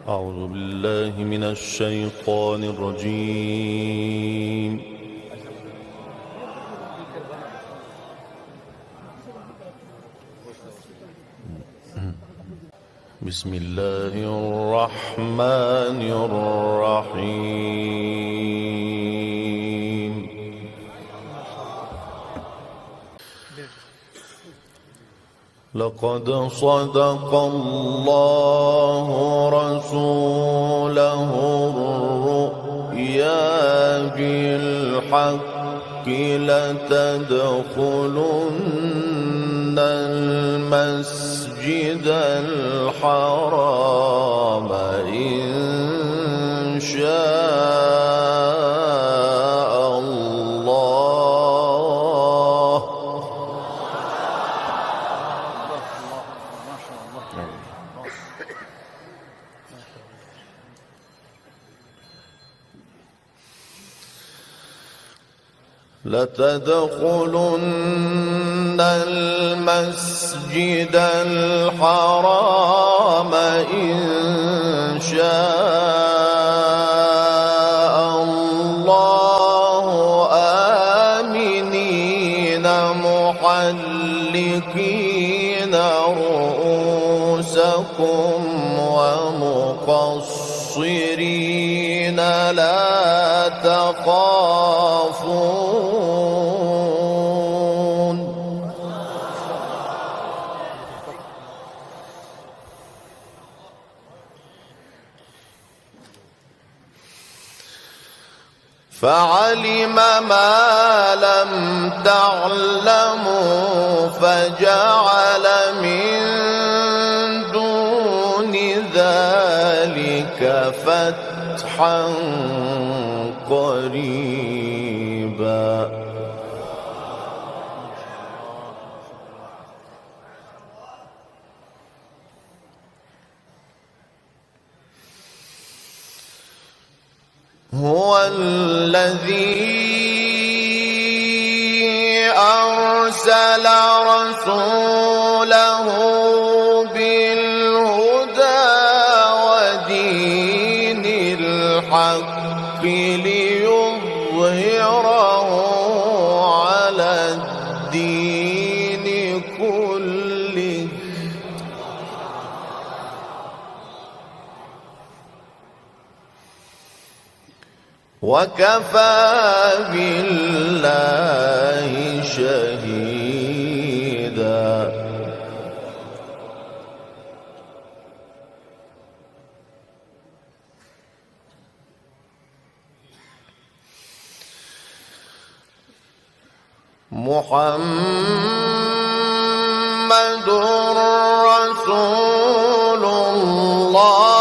أعوذ بالله من الشيطان الرجيم. بسم الله الرحمن الرحيم. لقد صدق الله رسوله الرؤيا بالحق لتدخلن المسجد الحرام إن شاء الله. لتدخلن المسجد الحرام إن شاء الله آمنين محلقين رؤوسكم ومقصرين لا تخافون. فعلم ما لم تعلموا فجعل من دون ذلك فتحا قريبا. هو الذي أرسل رسوله بالهدى ودين الحق ليظهره على الدين كله وكفى بالله شهيدا. محمد رسول الله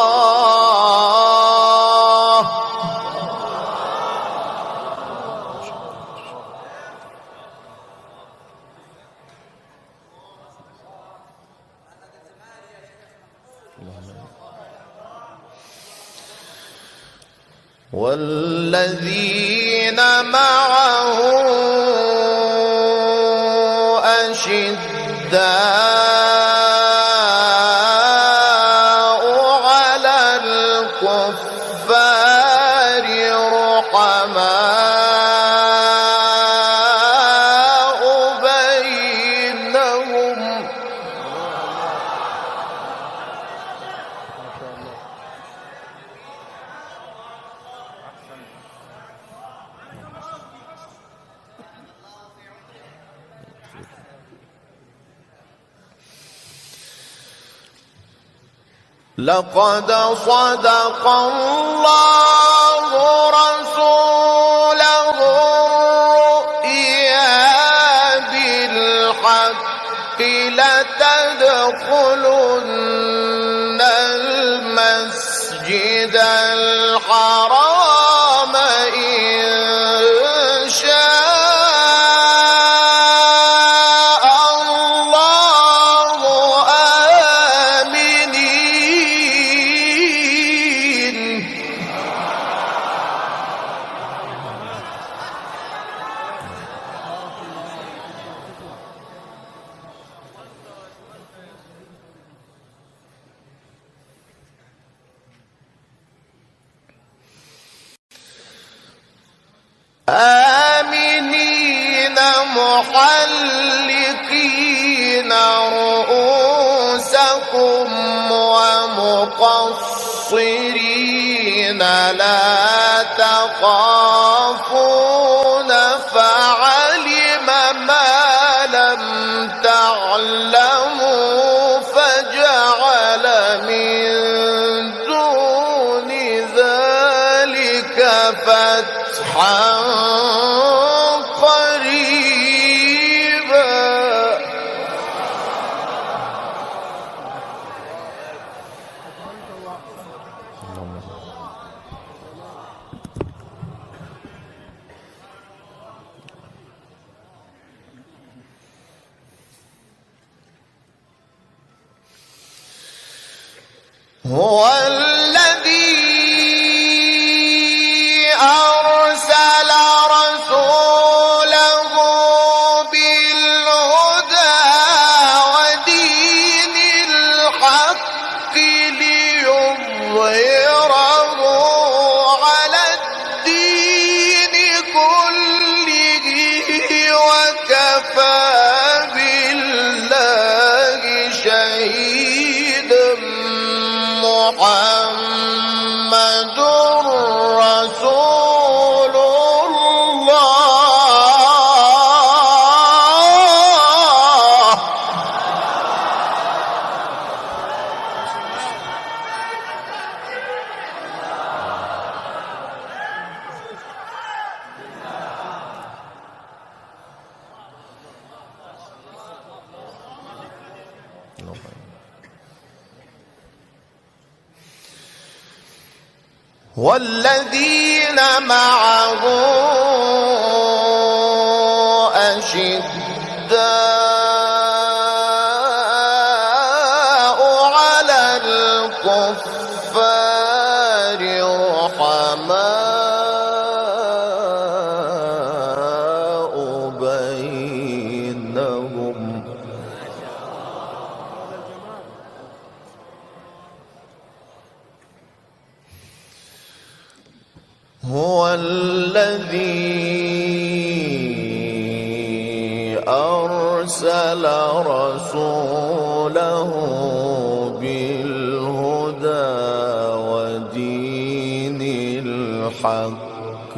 والذين معه أشداء على الكفار رحماء بينهم لقد صدق الله رسوله الرؤيا بالحق لتدخلن المسجد الحرام إن شاء الله آمنين. محلقين رؤوسكم ومقصرين لا تخافون فعلم ما لم تعلموا فجعل من دون ذلك فتحا قريبا. هو الذي أرسل رسوله بالهدى ودين الحق ليظهره على الدين كله وكفى بالله شهيدا. محمد رسول الله. والذين معه أشداء على الكفار رحماء بينهم. هو الذي أرسل رسوله بالهدى ودين الحق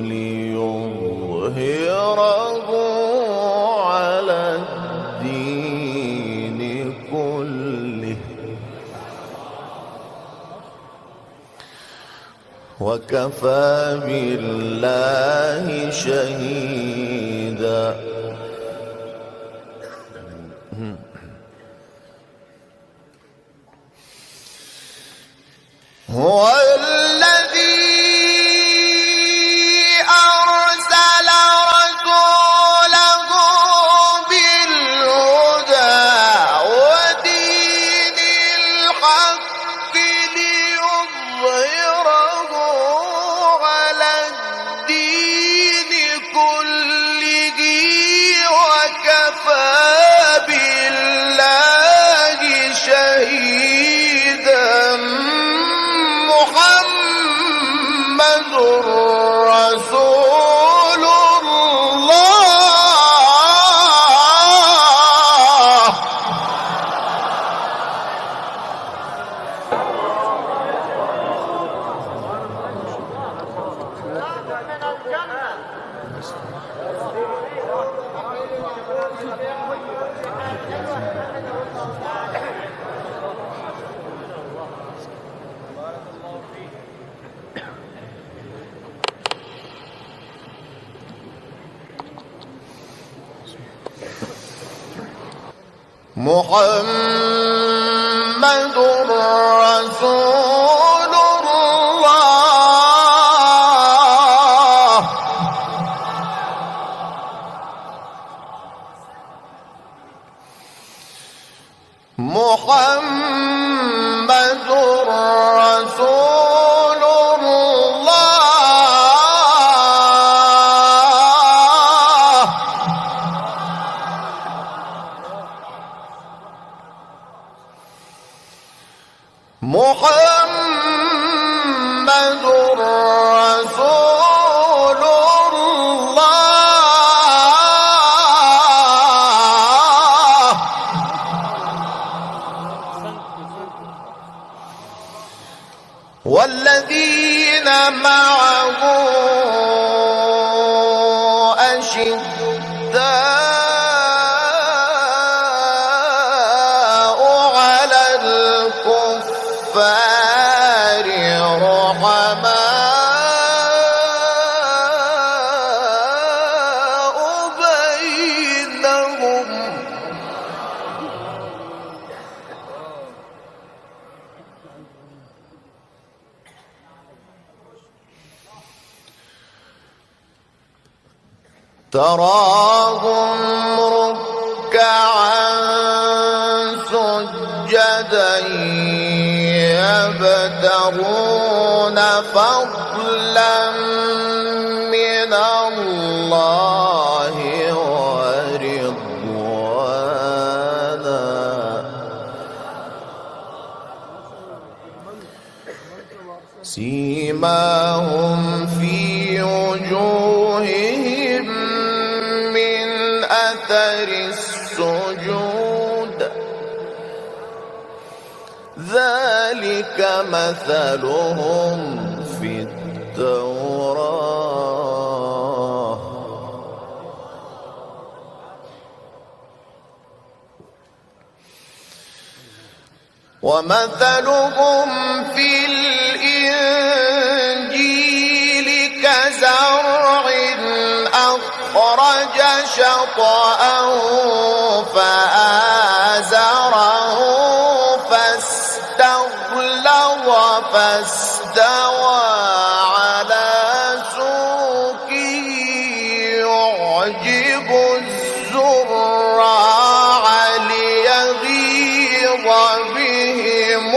ليظهره على الدين كله وكفى بالله شهيدا. هو الذي أرسل رسوله بالهدى ودين الحق ليظهره على الدين كله وكفى بالله شهيدا. محمد رسول الله. محمد رسول الله. محمد رسول الله. محمد رسول الله. والذين معه أشداء على الكفار رحماء بينهم تراهم ركعا سجدا يبتغون فضلا من الله ورضوانا سيماهم في وجوههم من أثر السجود ذلك مثلهم في التوراة ومثلهم في الإنجيل كزرع أخرج شطأه فآزره فاستغلظ فاستوى على سوقه يعجب الزراع ليغيظ بهم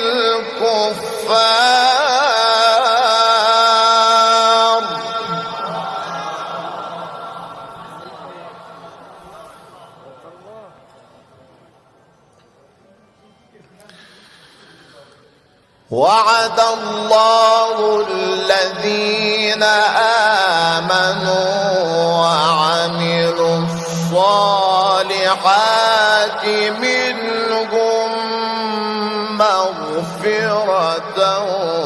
الكفار وعد الله الذين آمنوا وعملوا الصالحات منهم مغفرة